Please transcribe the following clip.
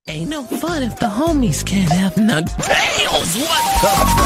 Ain't no fun if the homies can't have none. Tails, what the?